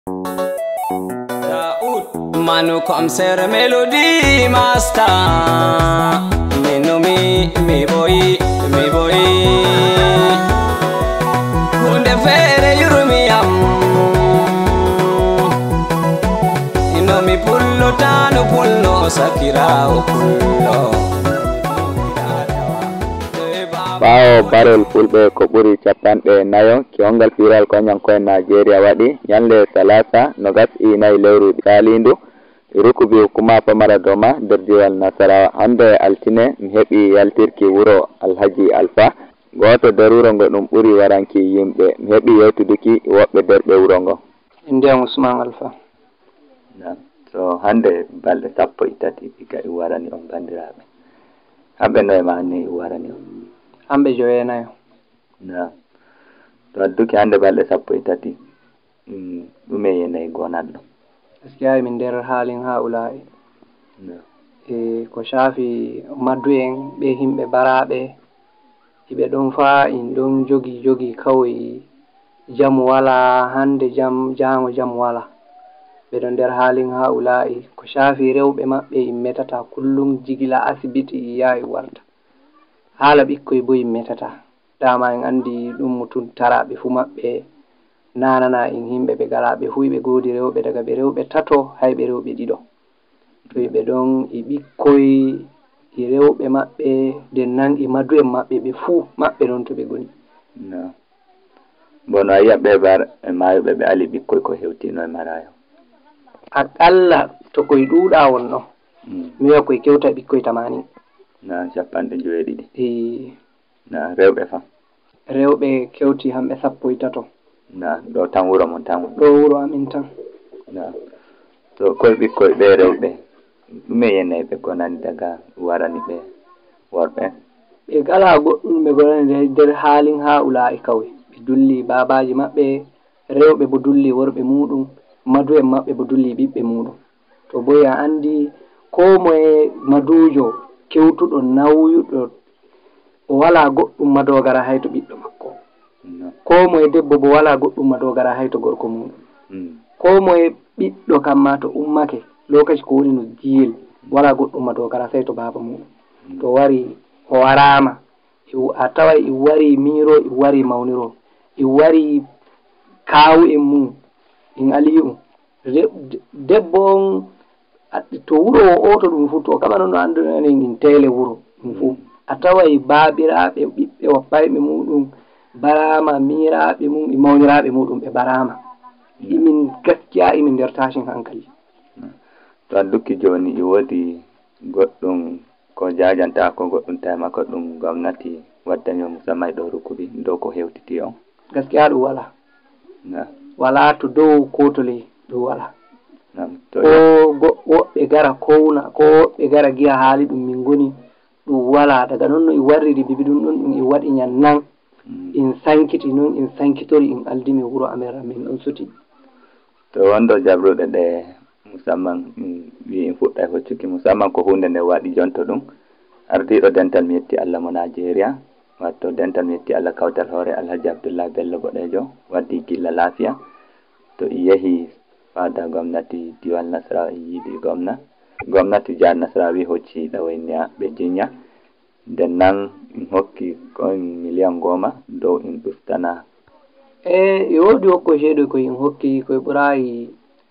Manu concert melody master. Me know me boy. Hunde fere yurumi am. You know me pullo tanu pullo sakira o pullo. Ɓaawo barol fulɓe ko ɓuri capanɗe nayo kewgal firal koñankoye Nigeria waɗi ñande talata 24 lewru salindu rukubi kuma pamara doma nder diwal Nasarawa. Hande altine mi heɓi yaltirki wuro Alhaji Alpha goto nder wuro ngo ɗum ɓuri waranki yimɓe. Mi heɓi yewtuduki woɓɓe derɓe wuro ngo. Ndiyam Usman Alpha. So hande balɗe 13 ɗiga warani on bandiraɓe. Hamɓe noye ma ni warani on? Hamɓe 9. To adduki hande balɗe 13 ɗume yenayi gonanɗo? Gaskiya min nder halin haula'i. Ko shafi maddu'en ɓe himɓe baraɓe hiɓe ɗon fa in ɗon jogi kawai jamu wala hande jam jango jam wala. Ɓe ɗon nder halin haula'i. Ko shafi rewɓe maɓɓe in metata kullum jigila asibiti yahi warta. Hala ɓikkoy bo in metata. Dama en andi ɗum mutum taraɓe fu maɓɓe nanana in himɓe ɓe galaɓe fu ɓe godi rewɓe daga ɓe rewɓe 3 hay ɓe rewɓe 2. To ɓe ɗon i ɓikkoy i rewɓe maɓɓe nden nan i madu'en maɓɓe ɓe fu maɓɓe ɗon to ɓe goni. Bono a yi'a ɓe bar e mayuɓe ɓe ali ɓikkoy ko hewtino e marayo. Akalla to koye ɗuuɗa wonno mi wi'a koye kewta ɓikkoy 80. 50. Rewɓe fa? Rewɓe kewti hamɓe 13. Ɗo tan wuro mon tan? Ɗo wuro amin tan. So koye ɓikkoy ɓe rewɓe ɗume yenayi ɓe gonani daga warani ɓe worɓe? Ɓe gala goɗɗum ɓe gonani nder halin haula'i kawai. Ɓe dulli babaji maɓɓe, rewɓe bo dulli worɓe muɗum, madu'en maɓɓe bo dulli ɓiɓɓe muɗum. To bo ya andi ko moye madujo kewtuɗo nawyuɗo o wala goɗɗum madogara hay to ɓiɗɗo makko. Ko moye debbo bo wala goɗɗum madogara hay to gorko muɗum. Ko moye ɓiɗɗo kamma to ummake lokaci ko woni no jiyel wala goɗɗum madogara sai to baba muɗum. To wari o warama a tawai i wari miro i wari mawniro i wari kawu en mum in ali'um debbo on to wuro o to ɗum fu to kama noon no anduɗen in tele wuro ɗum fu a tawai babiraɓe ɓiɓɓe wapparɓe muɗum barama miraɓe mum e mawniraɓe muɗum ɓe barama. Imin gaskiya imin nder tashin hankali. To adduki joni i wodi goɗɗum ko jajanta ko goɗɗum tayma ko ɗum gwamnati waddani musamman ɗo rukubi dow ko hewtiti on? Gaskiya ɗum wala. Wala to dow ko to ley ɗum wala. Ko woɓɓe gara kowna ko woɓɓe gara giya haali ɗum min goni ɗum wala. Daga noon no i warriri bibi ɗum ɗon ɗum i waɗi ñannan in sankiti noon in sankitori in aldimi wuro amen min ɗon suti. To wondo jabruɗe ɗe musamman wi in fuɗɗa hoccuki musamman ko hunde nde waɗi jonto ɗum ardiɗo dental mi yetti Allah mo Nigeria watto dental mi yetti Allah kawtal hoore Alhaji Abdullah Bello Boɗejo waddi gilla lafiya to i yehi fada gwamnati diwal Nasarawa yiidi gwamnati jihar Nasarawa wi hocci ɗawainiya ɓe jinya nden nan in hokki kon 10 million dow in ɗuftana. E wodi hokko ceeɗu ko in hokki koye ɓurayi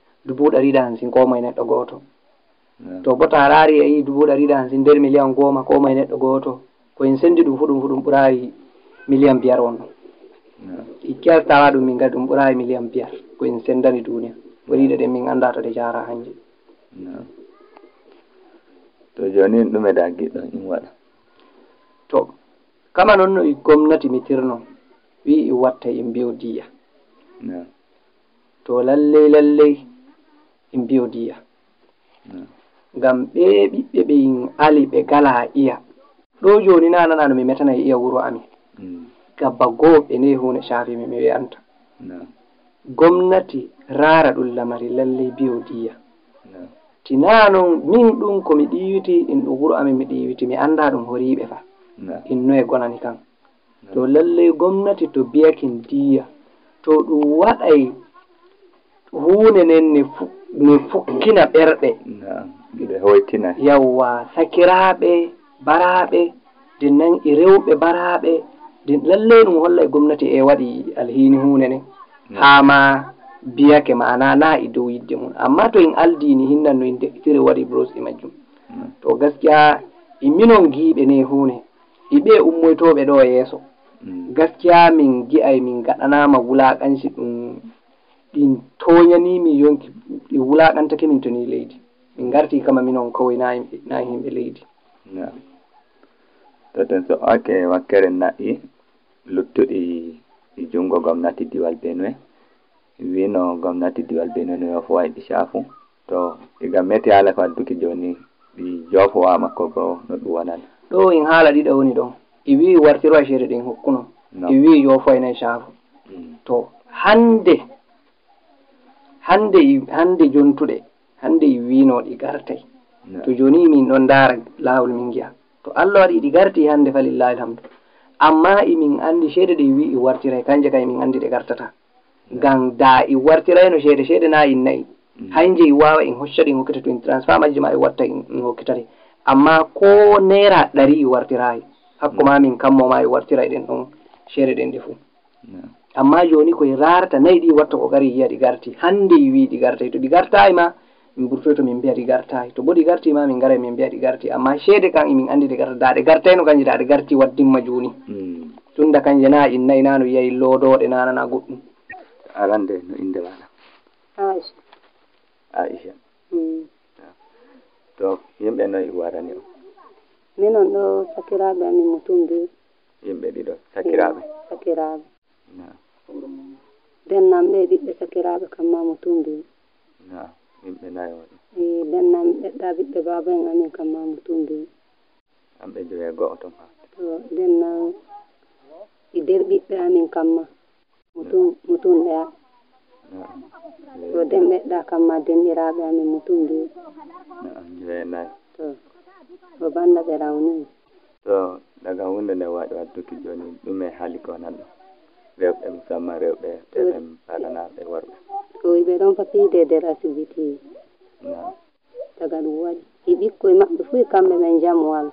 250 ko moye neɗɗo goto. To bo ta raari a yi 250 nder 1 million ko moye neɗɗo goto ko in sendi ɗum fu ɗum ɓurayi 5 million wonno. I kestawa ɗum min gadi ɗum ɓurayi 5 million ko in sendani duniya wariɗe ɗen min anda to ɗe jara hanje. To joni ɗume da giɗɗo in waɗa? To kama noon no gomnati mitirno wi i watta in biyo diya. To lalley in biyo diya. Ngam ɓe ɓiɓɓe ɓe in ali ɓe gala iya ɗo joni nanana no mi metana iya wuro amin gabba goo ɓe ne hunde shafi mi wi'anta gomnati rara ɗum lamari lalley biyo diya. Tina non min ɗum ko mi ɗiwiti in ɗum wuro amin mi ɗiwiti mi anda ɗum horiɓe fa in noye gonani kan. To lalley gomnati to biyakin diya to ɗum waɗay hunde nden ne fukkina ɓerɗe ɓe hoytina yawwa sakiraɓe baraɓe nden nan e rewɓe baraɓe nden lallai ɗum holla e gomnati e waɗi alhini hunde nden hama biyake ma'ana na e dow yidde mum amma to en aldini hinnan no en de'itiri waɗi bros e majjum to gaskiya e minon giiɓe ne hunde iɓe ummoytoɓe ɗo yeeso gaskiya min gi'ay min gaɗanama wulaƙanci ɗum ɗin toñanimi yonki ɗi wulaƙantake min toni leydi min garti kama minon kawai na himɓe leydi to ten so ake wakkere na'i luttuɗi e jungo gomnati diwal Benue wino gomnati diwal Benue no yofowa ɗi shafu to iga meti haala ko adduki joni ɗi jofowama ko bo no ɗum wonani ɗo en haala ɗiɗo woni ɗo e wi wartiro a ceede ɗin hokkuno e wi yofoynayi shafu to hande jontuɗe hande e wino ɗi gartay to joni min ɗon dara lawol min giya to Allah waɗi ɗi garti hande fa lillahi alhamdu amma emin andi ceede ɗe wi wartiray kanje kay min andi ɗe gartata ngam da i wartirayno ceede na in nayi hanje i wawa en hocca ɗin hokkita to en transfer majji ma e watta en hokkitare amma ko naira 100 i wartirayi hakko ma min kammo ma e wartiray ɗen ɗon ceede ɗen ɗe fuu amma joni koye rarata nayi ɗi watta ko gari yiya ɗi garti hande i wi ɗi gartay to ɗi gartayi ma min ɓurtoy to min mbiya ɗi gartayi to bo ɗi garti ma min garay min mbiya ɗi garti amma ceede kan emin andi ɗi garta da ɗe gartayno kanje da ɗe garti waddinma joni tunda kanje na in nayi nano yiyayi loodoɗe nanana goɗɗum arande no inde maɗa Aisha to yimɓe noyi warani o minon ɗo sakiraɓe amin mutum biyu yimɓe ɗiɗo sakiraɓe dennan ɓe ɓiɓɓe sakiraɓe kamma mutum biyu yimɓe nayi woni dennan ɓeɗɗa ɓiɓɓe baba en amin kamma mutum biyu kamɓe jowe go'o ton ha to dennan e nder ɓiɓɓe amin kamma mutum ɗaya to den ɓeɗɗa kamma denɗiraɓe amin mutum biyu jowe nayi to banda ɓe rawni to daga hunde nde waɗi wadduki joni ɗume haali ko nan ɗo rewɓe musamman rewɓe teɓe paranaɓe worɓe to ɓe ɗon fatide nder asibiti daga ɗum waɗi e ɓikkoye maɓɓe fuu kamɓe men jaam wala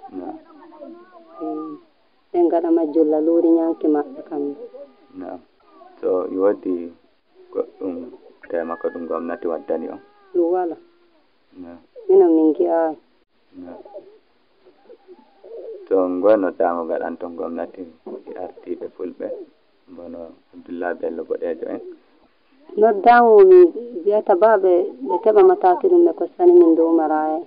ɓen gaɗa majjol laluri ñanke maɓɓe kamɓe so wodi goɗɗum temako ɗum gomnati waddani on ɗum wala minon min gi'ayi to ngono damo gaɗan ton gomnati e artiɓe fulɓe bono Abdoulaye Bello Boɗejo en noddamo mi wiyata baɓe ɓe keɓa mataki ɗum ɓe kostani min dow maraya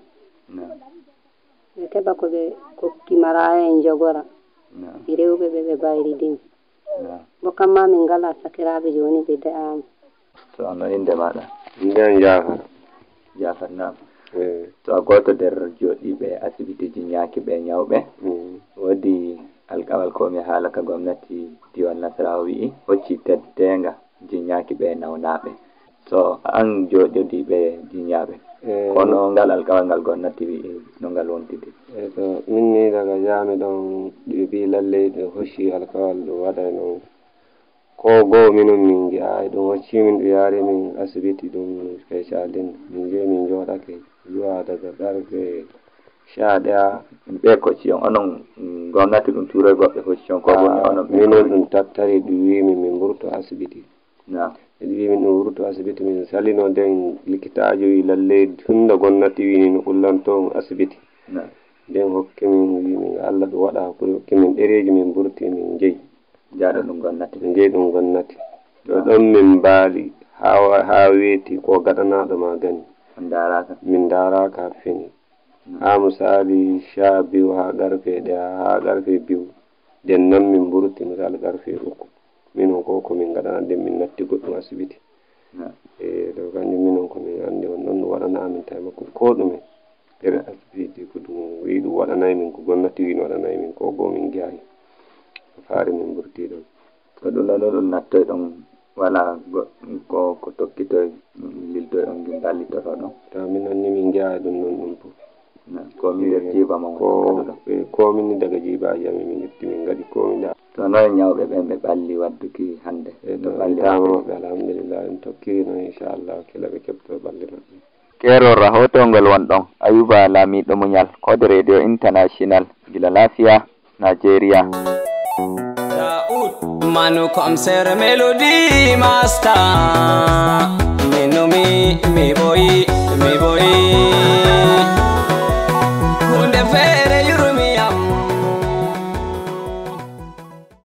ɓe keɓa ko ɓe kokki maraya en jogora e rewɓe ɓe bayri din bo kamma min ngala sakiraɓe joni ɓe de'ama to ono inde maɗa nden Jafar nam to a goto nder joɗiɓe asibiti ji ñaaki ɓe ñawɓe wodi alkawal komi haala ka gomnati diwal Nasarawa wi'i hocci teddenga jiñaki ɓe nawnaɓe so an joɗodiɓe jiñaɓe kono ngal alkawal ngal gomnati wi'i no ngal wontidi to min ni daga jami ɗon ɗi bi lalley ɓe hocci alkawal ɗum waɗay noon ko goo minon min gi'ayi ɗum hoccimin ɗum yaari min asibiti ɗum spécialin min jeeyi min joɗake zuwa daga ƙarfe 11 ɓe kocci on onon gomnati ɗum turoy goɓɓe hocci on ko woni onon minon ɗum tattari ɗum wimin min ɓurto asibiti ɗum wimin ɗum wurto asibiti min salino nden likitajo wi lalley tunda gomnati wini no kullanto asibiti nden hokkimin wimin Allah ɗum waɗa hakkude hokkimin ɗereji min ɓurti min jeeyi jaaɗo ɗum gomnati min jeeyi ɗum gomnati to ɗon min mbaali ha weeti ko gaɗanaɗo ma gani min daraka fini ha misali 12 ha ƙarfe 1 ha ƙarfe 2 nden nan min ɓurti misali ƙarfe 3 minon ko komin gaɗana nden min natti goɗɗum asibiti to kanjum minon komin andi on ɗon ɗum waɗana amin taimako ko ɗume nder asibiti ko ɗum wi ɗum waɗanayi min ko gomnati wi no waɗanayi min ko goo min giyayi faari min ɓurti ɗon to ɗum ɗo ɗum nattoy ɗon wala ko tokkitoy lildoy on gi ballitoto ɗon taw min anni min giyayi ɗum non ɗum fof komin nder jiiba ma komin ni daga jiibaji amin min ƴetti min gaɗi komin to noon ñawɓe ɓen ɓe ɓalli wadduki hannde ɗo ɓallitama maɓɓe alhamdulillah en tokkirino inchallah kila ɓe keɓto ɓalli maɓɓe keerol rahotol ngol won ɗon Ayuba Lamiɗo Muñal Kode Radio International gila Lafiya Nigeria. Manu concert melody master. Me no me boy.